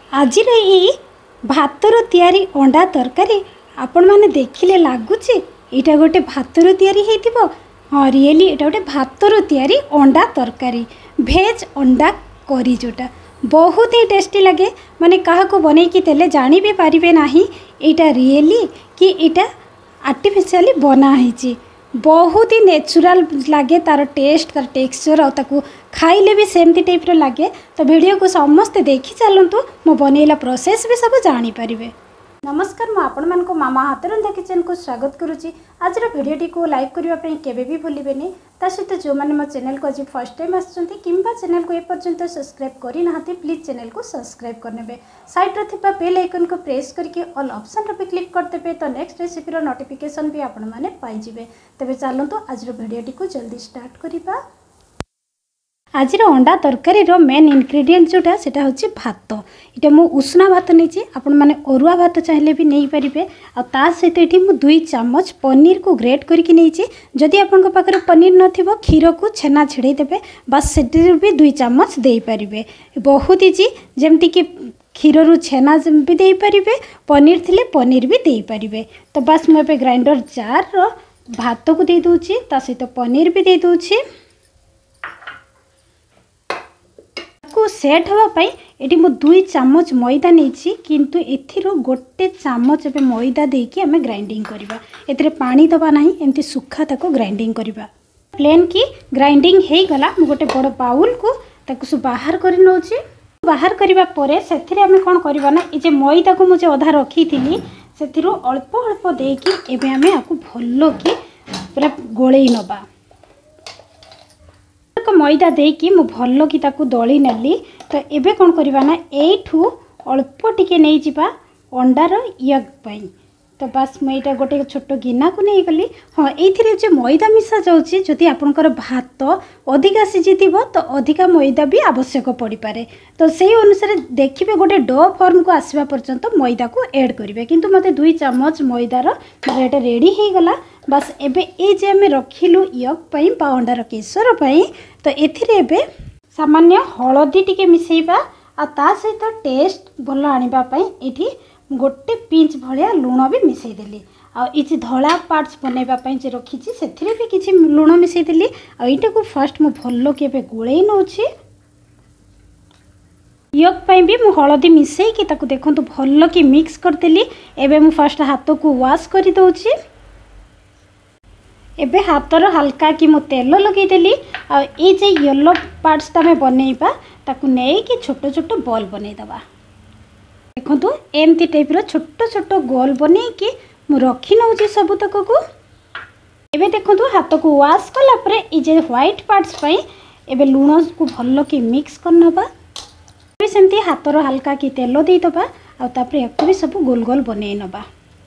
आज भातर तैयारी अंडा तरकारी आपण मैंने देखिले लगुच यहाँ गोटे भातर तैयारी होइतिबो। हाँ रियली यहाँ गोटे भातर तैयारी अंडा तरकारी भेज अंडा करी जोटा बहुत ही टेस्टी लगे। माने क्या बन देले जानी भी पारिबे नाही यहाँ रियली कि यहाँ आर्टिफिशियली बनाई बहुत ही नेचुरल लगे तार टेस्ट तार टेक्सचर और ताकू खाइले भी सेमती टाइप लगे। तो वीडियो को समस्ते देखी चलतु मो बनैला प्रोसेस भी सब जानी पारिबे। नमस्कार मु आपण मानको मामा हाथ रंधा किचन को स्वागत करुच्ची। आज वीडियोटी को लाइक करने केबे भी भूलिबेनी। ता सहित जो मैंने मो चैनल को आज फर्स्ट टाइम आसुचंती किंबा चैनल को एपर्यंत सब्सक्राइब करी नाहंती प्लीज चैनल को सब्सक्राइब करनेबे। साइड रे थिबा बेल आइकन को प्रेस करके ऑल ऑप्शन रे क्लिक करदेबे तो नेक्स्ट रेसिपी रो नोटिफिकेशन भी आपण माने पाई जिवे। तबे चलंतु आज वीडियोटी को जल्दी स्टार्ट करिबा। आज अंडा तरकारी रो मेन इनग्रेडिएंट जोटा सेटा होची भात। इटा मु उष्णा भात नहीं आपण माने अरुआ भात चाहिले भी नहीं पारिबे। आ ता सहित एठी मु 2 चम्मच पनीर को ग्रेट करके नहीं। जदि आपन को पाखरे पनीर नथिबो क्षीर को छेना छिड़े देबे बस सेठी भी 2 चम्मच दे पारिबे। बहुत इजी जेमति कि क्षीर रु छेना भी दे पारिबे पनीर थिले पनीर भी दे पारिबे। तो बस मु एबे ग्राइंडर जार रो भात को दे दोची ता सहित पनीर भी दे दोची। को सेट होगा ये मु 2 चम्मच मैदा नहीं किंतु एथिरो गोटे चम्मच ए मैदा देकी आम ग्राइंडिंग करवा। एथिरे पानी दबा नहीं एमती सुखा ताको ग्राइंडिंग करवा। प्लेन की ग्राइंडिंग हो गला मु गोटे बड़ बाउल को ताको सब बाहर कर नौची। बाहर करबा परे सेथिरे आम कोन करबा ना जे मैदा को मुझे अधा रखी थी सेथिरो अल्प अल्प देकी एबे आम आपको भलो की पूरा गोळेई नबा। मैदा देकी मु भलो की ताकू दली नेली। तो एबे कौन करबा ना एठू अल्प टिके नहीं जिबा अंडार यग पई। तो बस मैं गोटे छोट गिना को नहीं गली। हाँ ये जो मैदा मिसा जाऊँगी जदि आपंकर भात अधिका सीझीथिबो तो अधिका मैदा भी आवश्यक पड़ पारे। तो से अनुसार देखिए गोटे डो फॉर्म को आसवा पर्यंत मैदा को ऐड करेंगे। किंतु मते 2 चम्मच मैदार रेट रेडी हो गला। बस एबे ए जे आम रखिलु यग पई बा अंडार केसर पई तो एथिरे एबे सामान्य हलदी टिके मिसेइबा आ ता सहित टेस्ट भल आनिबा पई एठी गोटे पिंच भलिया लुण भी मिसई देली। आ इछि धला पार्ट्स बनैबा पई जे रखिछि सेथिरे भी किछि लुण मिसई देली। आ एटा को फर्स्ट मु भलो के एबे गोळेई नउछि। यक पई भी मु हलदी मिसई कि ताकू देखंतु भलो के मिक्स कर देली। एबे मु फर्स्ट हाथ को वॉश करि दउछि। एबे हाथर हल्का कि मु तेल लगे देली। आ ए जे येलो पार्ट्स तमे बनैबा ताकू नै कि छोट छोट बॉल बनै दबा। देखो एमती टाइप रो छोट छोट गोल बने कि मु रखी नउची सब तक को। एबे देखो हाथ को वॉश कला परे ए जे व्हाइट पार्ट्स पई एबे लूण को भलो कि मिक्स करनबा। एबे सेमती हाथर हल्का कि तेल दे दबा आ तापरे एकु भी सब गोल गोल बने नबा।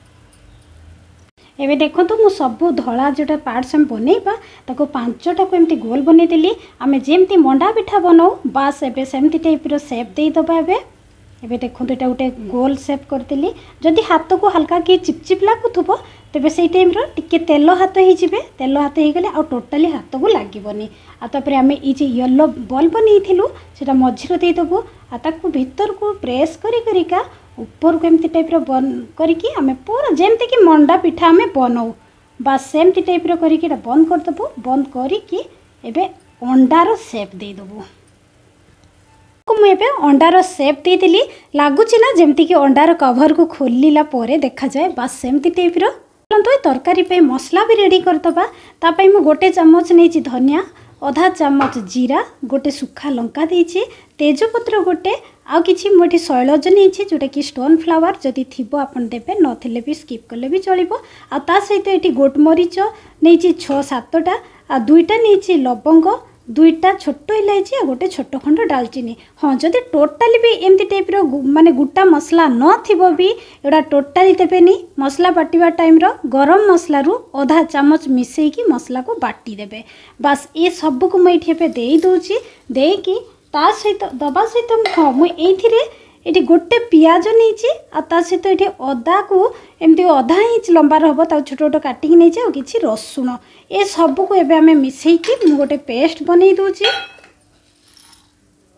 एबे देखो मु सब धला जोटा पार्ट्स हम बनैबा ताको 5टा को एमती गोल बने देली। आमे जेमती मंडा पिठा बनाऊ बास एबे सेमती टाइप रो शेप दे दबा। एबे देखो यहाँ गोटे गोल सेप करदेली। जदि हाथ को हल्का कि चिपचिप लगुव तेरे से टाइम टिके तेल हाथ हो तेल हाथ हो गले आ टोटाली हाथ को लगनी। आपर आम ये येलो बॉल बनईलु से मझीर देदेबू आताक भीतर को प्रेस करिका ऊपर को एमती टाइप बन करी आम पूरा जमती कि मंडा पिठा आम बनाऊ बास सेमती टाइप करके बंद करदेबू। बंद करी एबे अंडार शेप देदेबू। मुझे अंडार शेप दे देली लगुच ना जमती कि अंडार कवर को खोलिला परे देखा जाए बस सेमती टाइप रो। तरकारी पे मसला भी रेडी करदबा। तापाई मु गोटे चम्मच नहीं धनिया आधा चम्मच जीरा गोटे सुखा लंका देछि तेजपत्र गोटे आ किछि मोठी शैलज नहीं जोटा कि स्टोन फ्लावर जदि थिबो आपन देबे नथिले भी स्किप कले भी चलिबो। आ ता सहित एटी गोटमरीच नहीं 6-7टा आ 2टा नहीं लवंग 2टा छोट इलायची आ गोटे छोट खंड डालचीनी। हाँ जदि टोटाली भी एमती टाइप रो माने गुटा मसला न थिबो भी एडा टोटाली देबेनी। मसला बाटिबा टाइम रो गरम मसला रु आधा चम्मच मिसई की मसला को बाटी देबे। बस ये सब को मैं एठे दे दोची देकी ता सहित दबा सहित हाँ मु एथिरे ये गोटे पियाज नहीं आ ता सहित ये अदा को एमती अधा इंच लंबार हम छोट छोट काटिक नहीं कि रसुण ये सब को एबे आमे मिसई की गोटे पेस्ट बनै दोची।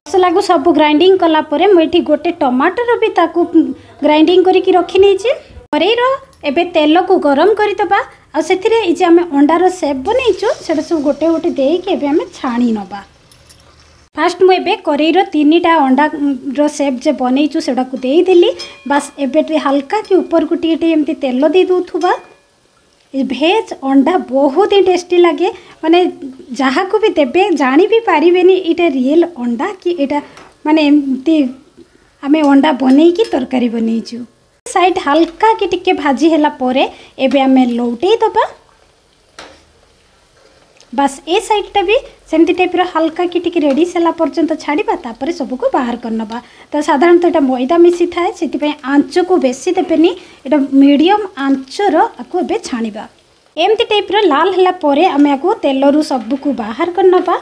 मसला को सब ग्राइंडिंग कला परे मुझे गोटे टमाटर भी ताकू ग्राइंडिंग करके रखी नहीं करेईर एबे तेल को गरम करदे आ से आम अंडार सेप बनईचु से सब गोटे गोटे देके आम छाणी नवा। फास्ट मुझे करेईर 3टा अंडार सेप जे बनईचु से देदेली बास एबे हल्का कि ऊपर को टी तेल दे दूथुबा। भेज अंडा बहुत ही टेस्टी लगे माने जहाँ को भी देबे जानी भी पारिबेनी इटा रियल अंडा कि इटा माने एमती आमे अंडा बनै की तरकारी बनईचु। साइड हल्का कि टिके भाजी हैला परे एबे आमे लौटै दबा। बस ए साइडटा भी सेमती टाइप्र हल्का कि टिके रेडी सेला पर्यंत छाड़ा तापर सबको बाहर करनबा। तो साधारणतः यहाँ मैदा मिसी थाए से आंच को बेसी देवेनि एटा मीडियम आंचर आपको एबे छाणीबा। एमती टाइप्र लाल हैला परे आमे आपको तेलरू सबको बाहर करनबा।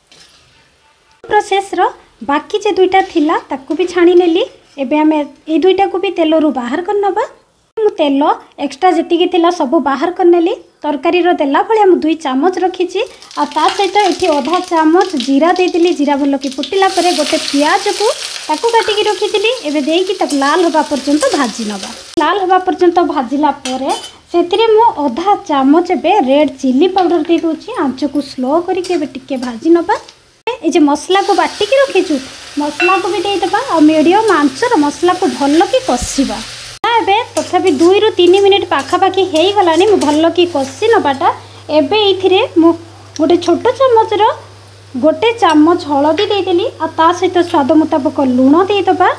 प्रोसेस रो बाकी जे दुईटा थिला ताकू भी छाणी नेली एबे आमे ए दुईटा को भी तेलरू बाहर करनबा। मु तेल एक्स्ट्रा जेतिकी थिला सब बाहर करनेली। तरकारी रो देला भलिया मु 2 चामच रखीची आ ता सहित एठी आधा चामच जीरा देदेली। जीरा भल कि फुटिला परे गोटे पियाज को ताकू काटिकी रखीथिली एबे देईकी ताकू लाल होबा पर्यंत भाजी नबा। लाल होबा पर्यंत भाजिला परे सेतिरे मु आधा चामच एबे रेड चिली पाउडर दे दोची। आंच को स्लो करके एबे टिके भाजी नबा। ए जे मसला को बाटिकी रखीचु मसला को भी दे देबा आ मीडियम आंचर मसला को भल कि कसिबा। एबे तथापि 2 ରୁ 3 मिनिट पाखापाखि हो गलानी मु भल कि कषि नबाटा। एबे इथिरे मु गोटे छोट चामच रो गोटे चामच हलदी देदेली आ ता सहित स्वाद मुताबिक लुण देदेबा।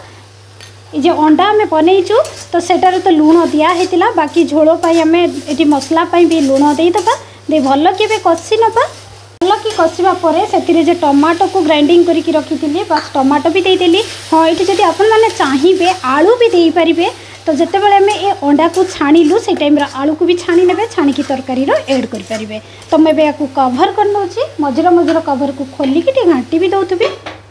ये जे अंडा आमे बनईचु तो सेटार तो लुण दिया हेतिला बाकी झोल पाई आमे एटी मसला पाई भी लुण देदेबा। दे भल कि एबे कषि नबा। भल कि कषिबा परे सेतिरे जे टमाटो को ग्राइंडिंग करके रखीथिली बस टमाटो भी देदेली। हाँ ये जदि आपन माने चाहिबे आलू भी देई परिबे तो जिते बड़े आम ए अंडा को छाणीलु से टाइम आलू को भी छाणी ने छाणिकी तरकारी एड करें। तो मुझे या कभर कर नौची मझिर मझिर कभर को खोलिकी घाटी भी दौथि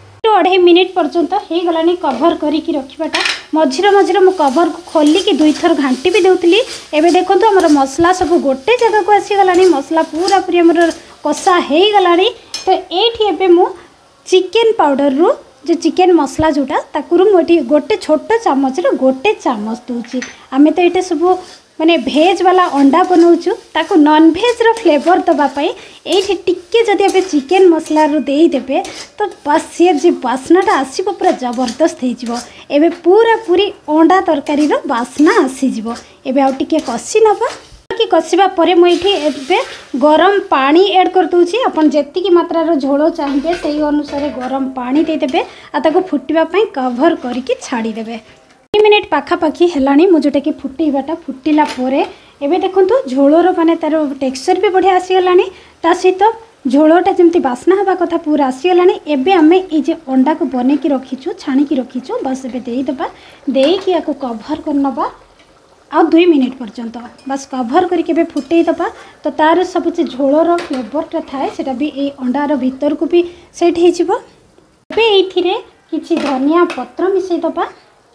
2.5 मिनिट पर्यंत हो गलानी कभर करके रखाटा। मझिर मझिर मु कभर को खोलिकी 2 थर घाटी भी दौली। एबे देखो आमर मसला सब गोटे जगह को आसीगलानी मसला पूरा पूरी आमर कषा हो गलानी। तो ये एबे मु चिकेन पाउडर रु जो चिकेन मसला जोटा ताकुरु मोटी गोटे छोट चामच रो गोटे चामच दूची। आमे तो ये सब माने भेज वाला अंडा बनाऊचु ताकू नॉन भेज रो फ्लेवर दबा पाई एठी टिक्के जदि आबे चिकेन मसला रो देई देबे तो बस से जे बास्नाटा आसीबो पूरा जबरदस्त हे जिवो। एबे पूरा पूरी अंडा तरकारी रो बास्ना आसी जिवो। एबे आ टिके कषि नबा कि कषिबा परे मुझे एबे गरम पानी ऐड कर दूची। अपन जेतिकी मात्रा झोल चाहिए से अनुसार गरम पानी देदेबे आ ताको फुटिबा पई कवर करके छाड़ी देबे। 3 मिनिट पाखापाखि हेलानी मु जोटा कि फुटेबाटा फुटिला परे एबे देखंतु झोलर माने तार टेक्सचर भी बढ़िया आसीगलानी। ता सहित झोलटा जमती बास्ना हवा कथा पूरा आसीगलानी। एबे आमे ए जे अंडा को बनेकी रखीचु छाणीकी रखीचु बस एबे देई देबा। देईकी याको कवर करनबा आ 2 मिनिट पर्यंत बस कभर करके फुटे दबा। तो तार सब जे झोलर फ्लेवरटा थाए सेटा भी ए अंडार भीतर को भी सेट हो जिवो। एबे एथिरे किछि धनिया पत्र मिसई दबा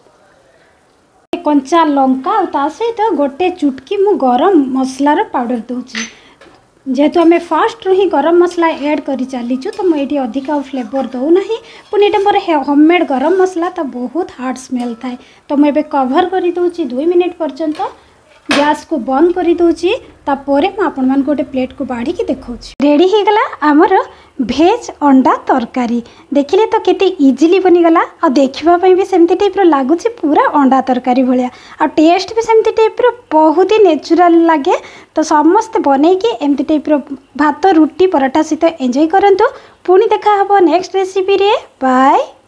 कंचा लंका और ता सहित गोटे चुटकी मु गरम मसलार पाउडर दूची। जेहेतु आम फास्ट रू ही गरम मसला ऐड कर चलीचु तो मुझे अधिक फ्लेवर दौना पुणी ये मोर होममेड गरम मसला तो बहुत हार्ड स्मेल थाए। तो मुझे कभर कर दूची 2 मिनिट पर्यंत गैस को बंद कर दूची। तापर मुझे गोटे प्लेट को बाढ़ी देखा रेडी हो गला आमर भेज अंडा तरकारी। देखिले तो केते इजिली बनीगला आ देखापी भी सेमती टाइप्र लगुच पूरा अंडा तरकारी भाया आ टेस्ट भी सेमती टाइप्र बहुत ही नेचुरल लगे। तो समस्ते बनईकी एमती टाइप्र भात रुटी पराठा सहित एंजॉय करंतु। पुणी देखा हबो नेक्स्ट रेसिपी रे। बाय।